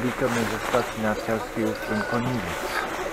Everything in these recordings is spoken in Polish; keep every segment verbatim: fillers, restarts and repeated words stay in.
Witamy ze stacji narciarskiej Ustrzyń Koniwiec.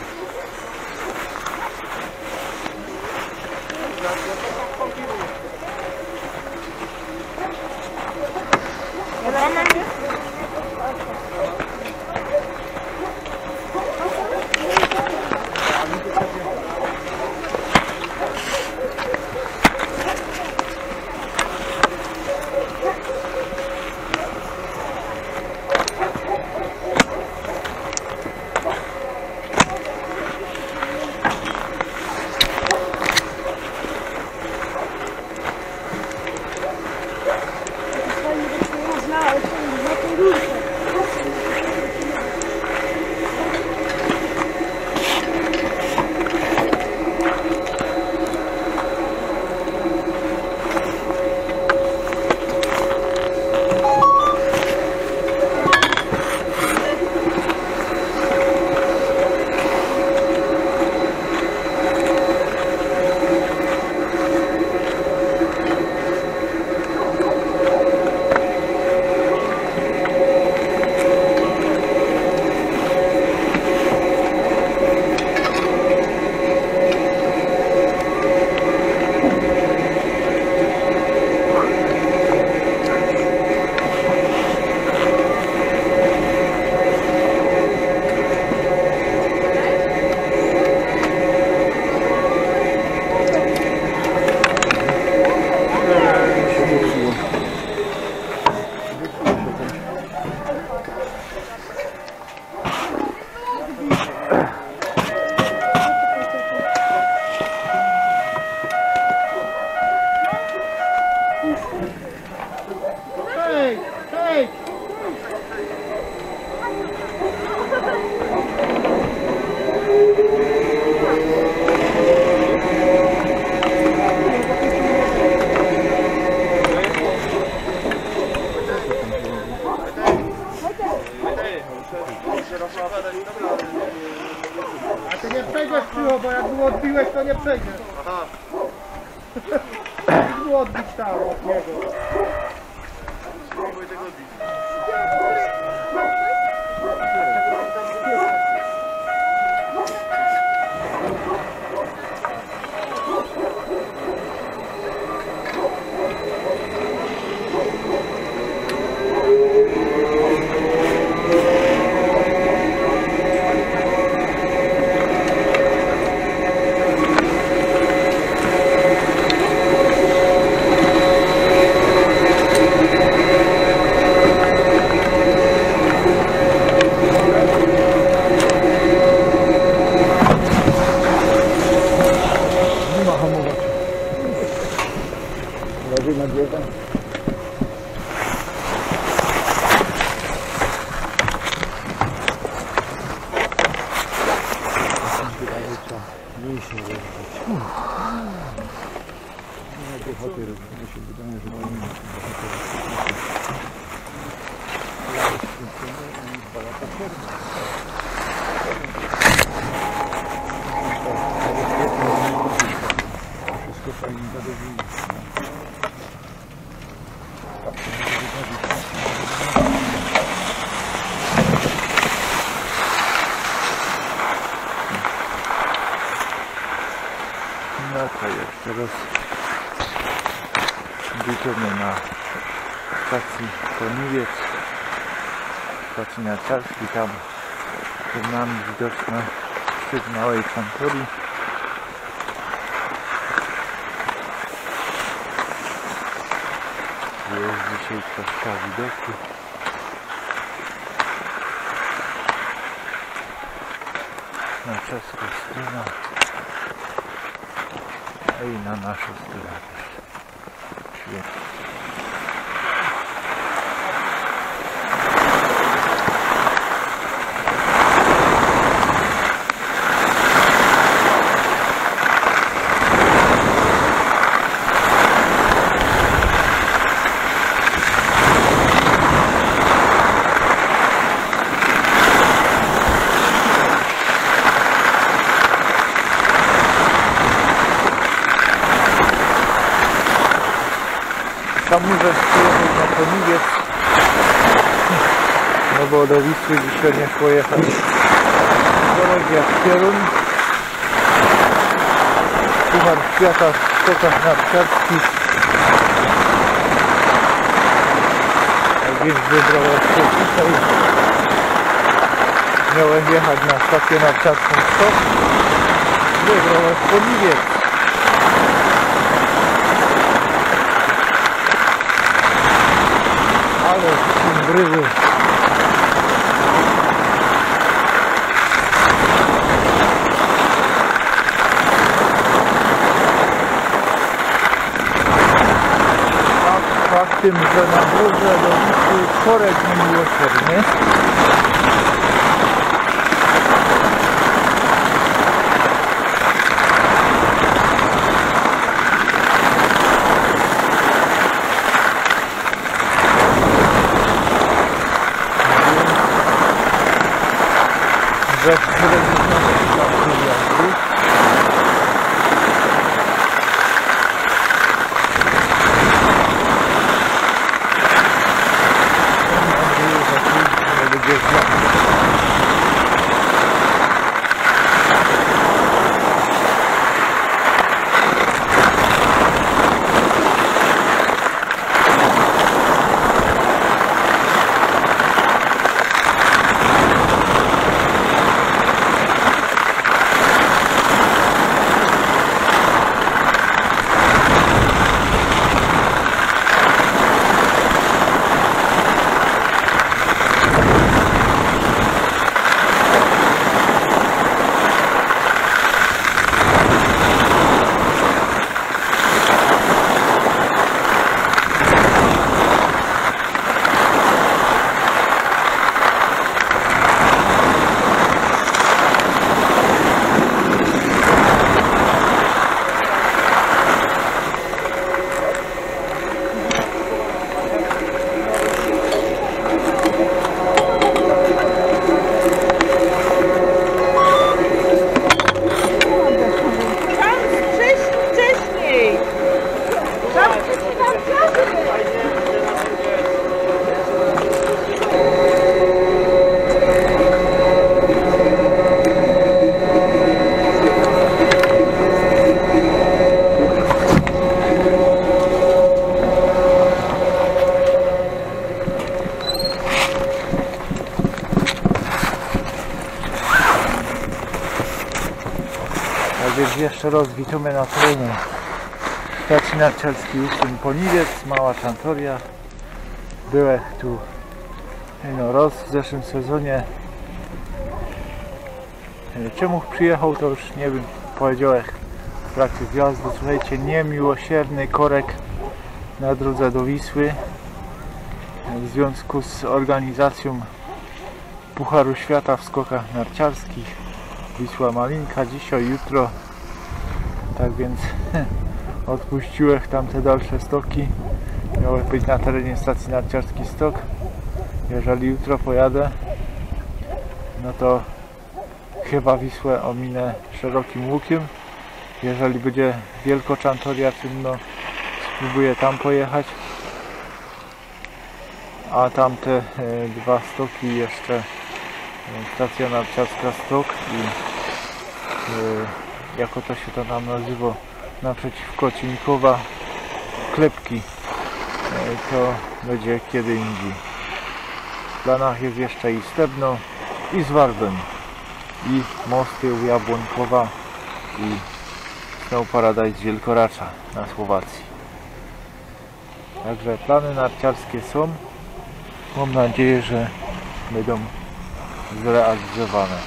Hej, hej! A ty nie przejdziesz, Krzywo, bo jak było odbiłeś, to nie przejdziesz. Aha. Jak było odbić tam od niego. Na dietę. Mięśnie rozbić. Nie ma piechoty robić, bo się wydaje, że powinien być dwa lata przerwy. Wszystko fajnie zadowolone. No to jeszcze raz witamy na stacji Koniwiec, stacji narciarskiej. Tam przed nami widoczna szczyt małej Czantorii. Jest dzisiaj troszkę widoku. Na czeską stronę i na naszą stronę też. Świetnie. Tam muszę przyjechać na Koniwiec. No bo do Wisły dzisiaj nie pojechać. Drogia w Pierun. Puchar Świata w skokach narciarskich. Tak więc wybrałem się tutaj. Miałem jechać na stację narciarską Stok. Wybrałem Koniwiec. Ale bryły. Fakt tym, że na drodze do Wisły korek niemiłosierny. Że Więc jeszcze raz witamy na terenie stacji narciarskiej Ustrój Koniwiec, Mała Czantoria. Byłem tu no, raz w zeszłym sezonie. Czemu przyjechał, to już nie wiem, powiedziałem w trakcie zjazdu. Słuchajcie, niemiłosierny korek na drodze do Wisły w związku z organizacją Pucharu Świata w skokach narciarskich. Wisła Malinka dzisiaj, jutro. Tak więc odpuściłem tamte dalsze stoki. Miały być na terenie stacji narciarskiej Stok. Jeżeli jutro pojadę, no to chyba Wisłę ominę szerokim łukiem. Jeżeli będzie Wielkoczantoria czynno, spróbuję tam pojechać. A tamte e, dwa stoki jeszcze e, stacja narciarska Stok i e, jako to się to nam nazywa, naprzeciwko Cinkowa Klepki, e, to będzie kiedy indziej. W planach jest jeszcze i Stebno, i Zwarden, i mosty u Jabłonkowa, i Snow Paradise Wielkoracza na Słowacji. Także plany narciarskie są. Mam nadzieję, że będą zrealizowane.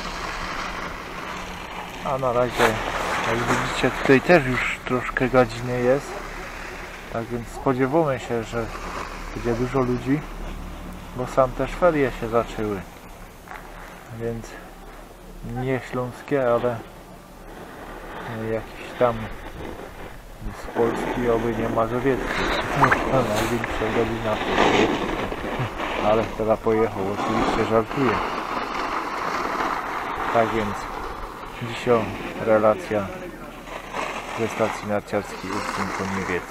A na razie, jak widzicie, tutaj też już troszkę godziny jest. Tak więc spodziewamy się, że będzie dużo ludzi, bo sam też ferie się zaczęły. Więc nie śląskie, ale jakiś tam z Polski, oby nie mazowiecki. Największa godzina. Ale teraz pojechał, oczywiście żartuję. Tak więc dzisiaj relacja ze stacji narciarskiej Ustrój Koniwiec.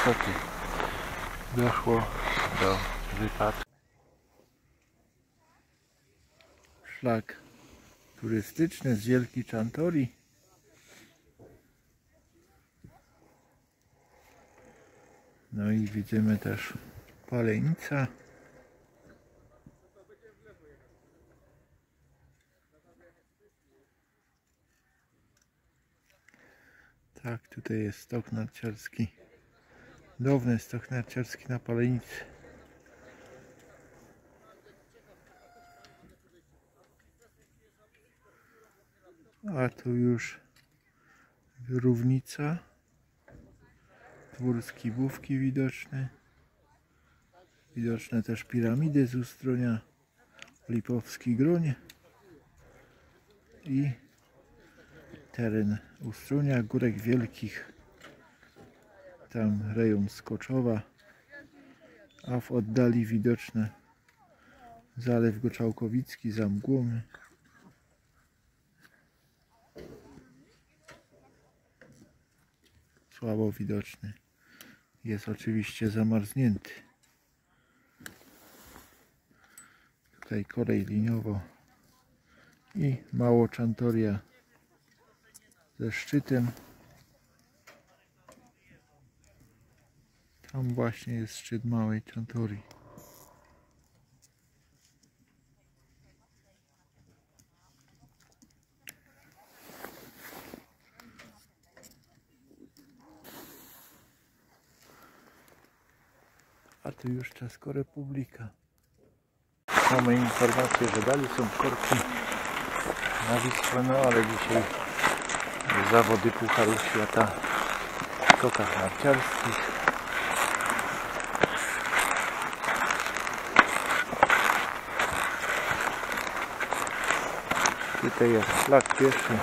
niestety doszło do wypadku. Szlak turystyczny z Wielkiej Czantorii. No i widzimy też Palenica. Tak, tutaj jest stok narciarski. Dawny stok narciarski na Palenicy. A tu już Równica. Dwór Skibówki widoczny. Widoczne też piramidy z Ustronia. Lipowski Groń. I teren Ustronia, Górek Wielkich. Tam rejon Skoczowa. A w oddali widoczne Zalew Goczałkowicki za mgłą. Słabo widoczny. Jest oczywiście zamarznięty. Tutaj kolej liniowo i Małoczantoria ze szczytem. Tam właśnie jest szczyt Małej Czantorii. A tu już Czesko Republika. Mamy informację, że dalej są korki na Wisłę, no ale dzisiaj zawody Pucharu Świata w skokach narciarskich. Tutaj jest szlak pieszy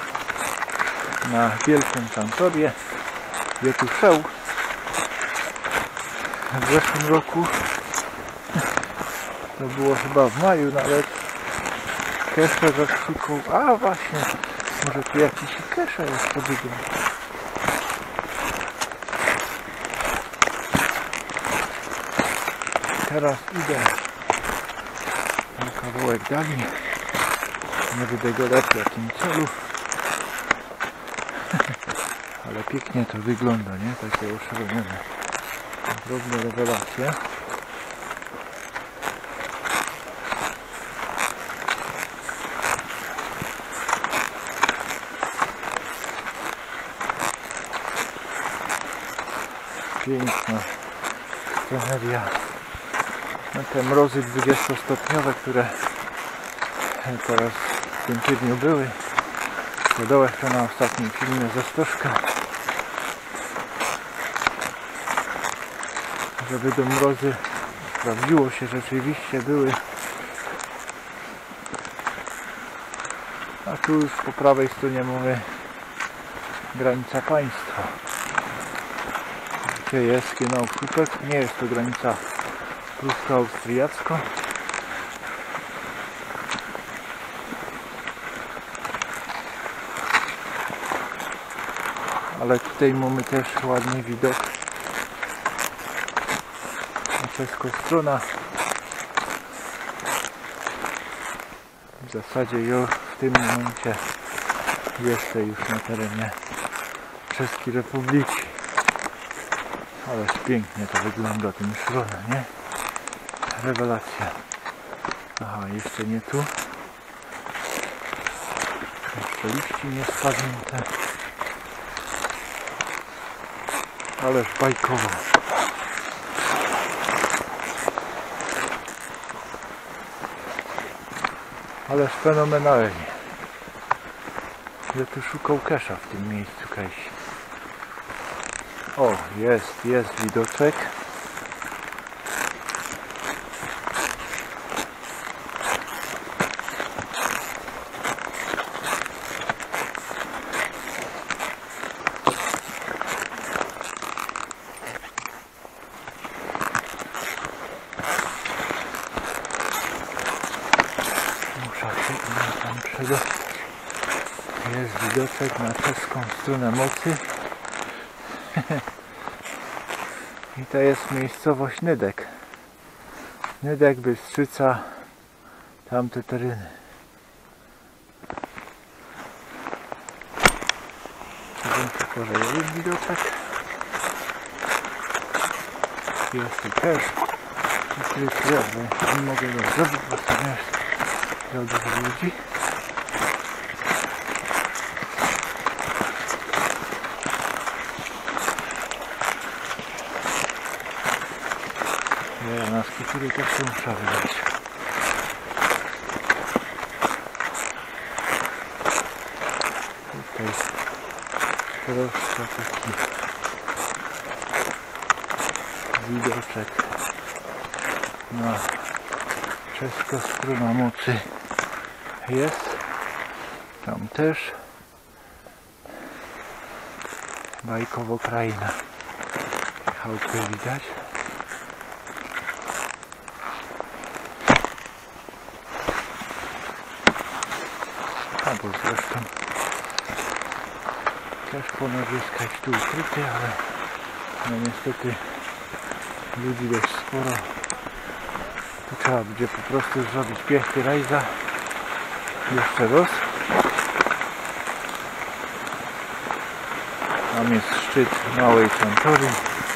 na Wielką Czantorię. Gdzie tu szedł w zeszłym roku. To było chyba w maju nawet. Kesza zakrzykał. A właśnie, może tu jakiś kesza jest pobiegł. Teraz idę na kawałek dalej. Nie będę gadać w jakim celu. Ale pięknie to wygląda, nie? Takie oszalone. Drobne rewelacje. Piękna sceneria. No te mrozy dwudziestostopniowe, które teraz w tym tygodniu były. Dodałem to na ostatnim filmie ze Stożka. Żeby te mrozy sprawdziło się, rzeczywiście były. A tu już po prawej stronie mamy granica państwa. Gdzie jest Genau-Słupek? Nie jest to granica prusko-austriacka. Ale tutaj mamy też ładny widok. Czeska strona. W zasadzie już w tym momencie jestem już na terenie Czeskiej Republiki. Ależ pięknie to wygląda tym szronem, nie? Rewelacja. Aha, jeszcze nie tu. Jeszcze liści nie spadnięte. Ależ bajkowo. Ależ fenomenalnie. Ja tu szukał kesza w tym miejscu kiedyś. O, jest, jest widoczek. Tam przed... Jest widoczek na czeską stronę mocy. I to jest miejscowość Nydek. Nydek, Bystrzyca, tamte tereny. Kolejny widoczek. Jest tu też ukryty, ale nie mogę go zrobić, bo to nie jest za dużo ludzi. Ja na skutery też się muszę wydać. Tutaj troszkę taki widoczek na czeska strona mocy jest. Tam też bajkowo kraina. Chałupę widać. Albo zresztą też ponoć jest jakaś tu ukryty, ale no niestety ludzi dość sporo. Tu trzeba będzie po prostu zrobić piechty rajza jeszcze raz. Tam jest szczyt małej Centorii.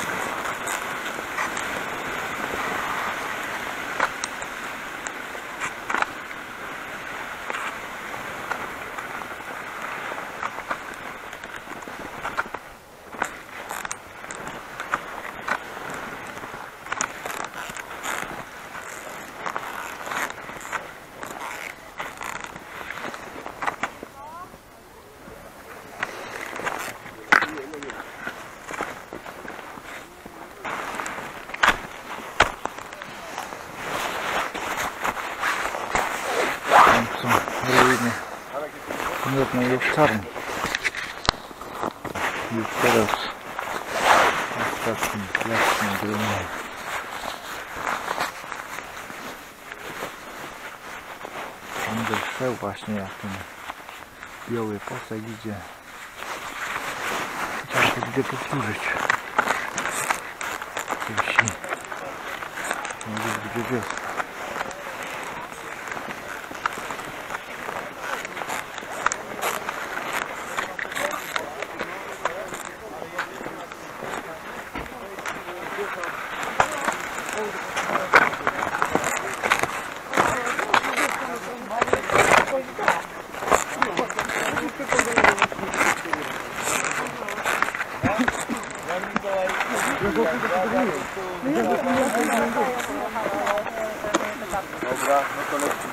Miodnej owczarni. Już teraz ostatni jasny grunek. Będę szedł właśnie, jak ten biały posag idzie. Chociaż to idę powtórzyć. Te wsi. Może będzie wiosna. Dobra, no to lecimy.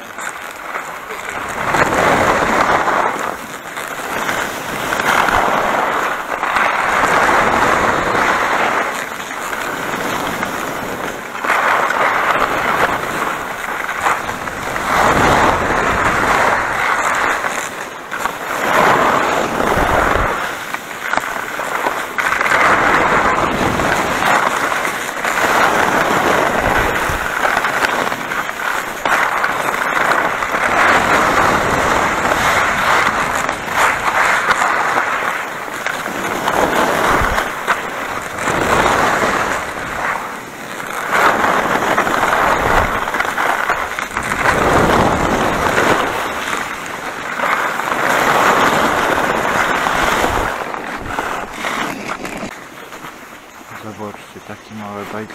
Zobaczcie, takie małe bajki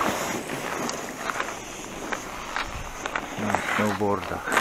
na snowboardach.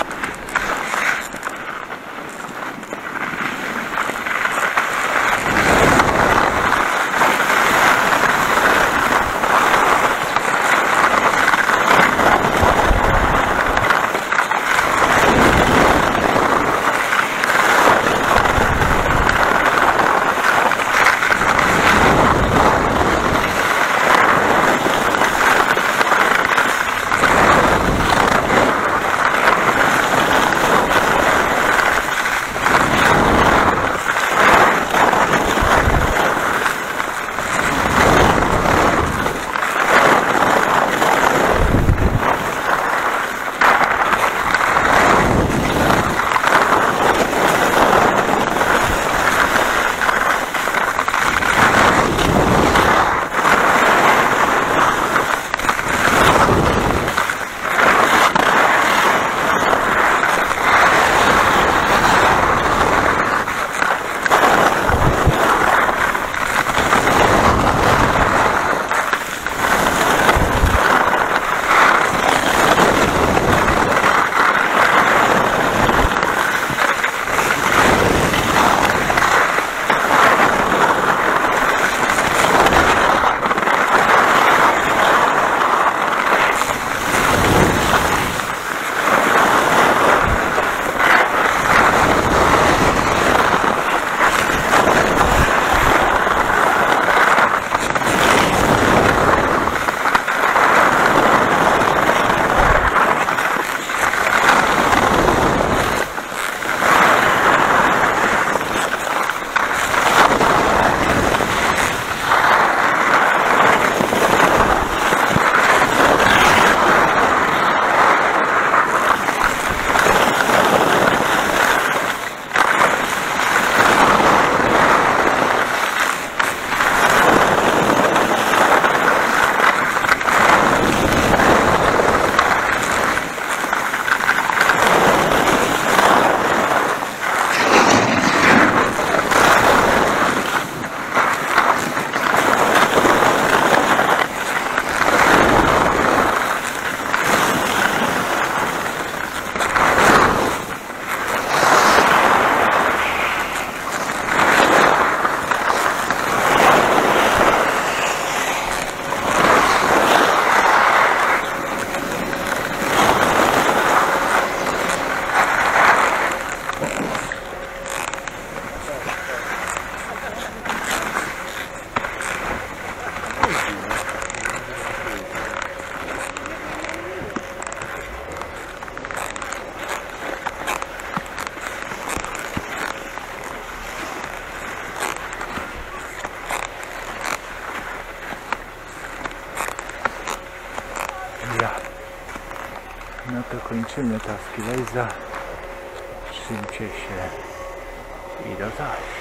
No to kończymy taski Lejza. Trzymcie się i do zaś.